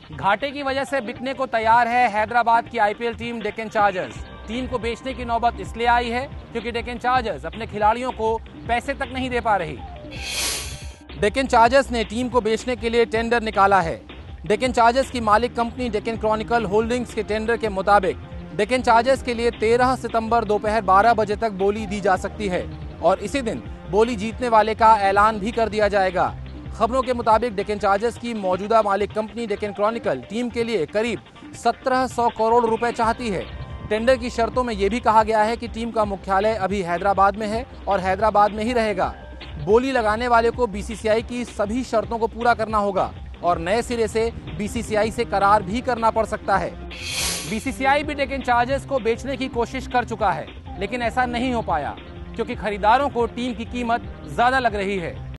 घाटे की वजह से बिकने को तैयार है हैदराबाद की IPL team Deccan Chargers. Team को बेचने की नौबत इसलिए आई है क्योंकि डेक्कन चार्जर्स अपने खिलाड़ियों को पैसे तक नहीं दे पा रही। डेक्कन चार्जर्स ने टीम को बेचने के लिए टेंडर निकाला है। डेक्कन चार्जर्स की मालिक कंपनी डेक्कन क्रॉनिकल होल्डिंग्स के टेंडर के मुताबिक डेक्कन चार्जर्स के लिए 13 सितंबर दोपहर 12 बजे तक बोली दी जा सकती है और इसी दिन बोली जीतने वाले का ऐलान भी कर दिया जाएगा। खबरों के मुताबिक डेक्कन चार्जर्स की मौजूदा मालिक कंपनी डेक्कन क्रॉनिकल टीम के लिए करीब 1700 करोड़ रुपए चाहती है। टेंडर की शर्तों में यह भी कहा गया है कि टीम का मुख्यालय अभी हैदराबाद में है और हैदराबाद में ही रहेगा। बोली लगाने वाले को बीसीसीआई की सभी शर्तों को पूरा करना होगा और नए सिरे से बीसीसीआई से करार भी करना पड़ सकता है। बीसीसीआई भी डेक्कन चार्जर्स को बेचने की कोशिश कर चुका है, लेकिन ऐसा नहीं हो पाया क्योंकि खरीदारों को टीम की कीमत ज्यादा लग रही है।